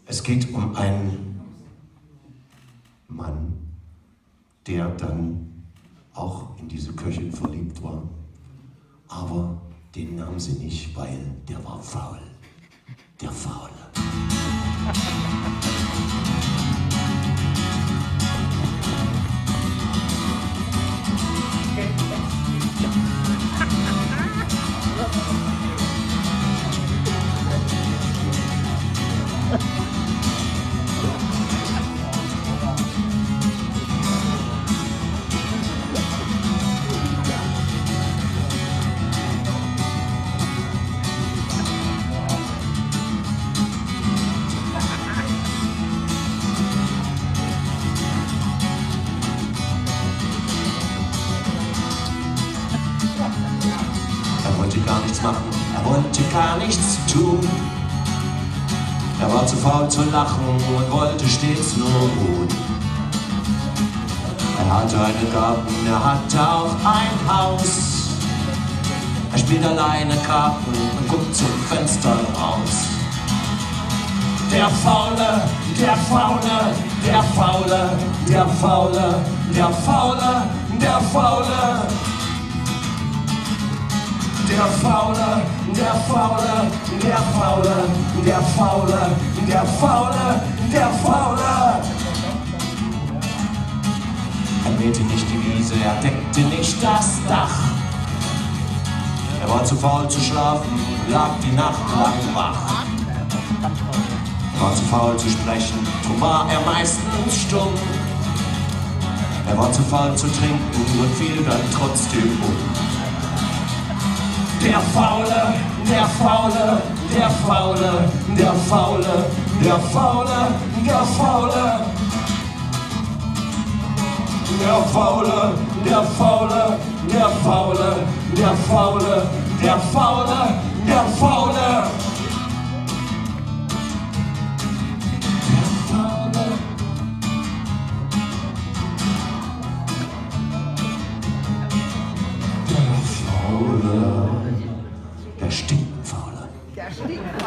Es geht um einen Mann, der dann auch in diese Köchin verliebt war, aber den nahm sie nicht, weil der war faul. Der Faule. Er wollte gar nichts machen, er wollte gar nichts tun. Er war zu faul zu lachen und wollte stets nur ruhen. Er hatte einen Garten, er hatte auch ein Haus. Er spielt alleine Karten und guckt zum Fenster raus. Der Faule, der Faule, der Faule, der Faule, der Faule, der Faule. Der Faule, der Faule, der Faule, der Faule, der Faule, der Faule. Er mähte nicht die Wiese, er deckte nicht das Dach. Er war zu faul zu schlafen, lag die Nacht lang wach. Er war zu faul zu sprechen, drum war er meistens stumm. Er war zu faul zu trinken und fiel dann trotzdem um. Der Faule, der Faule, der Faule, der Faule, der Faule, der Faule. Der Faule, der Faule, der Faule, der Faule, der Faule, der Faule. Der Stinkenfaule. Der Stinkenfaule.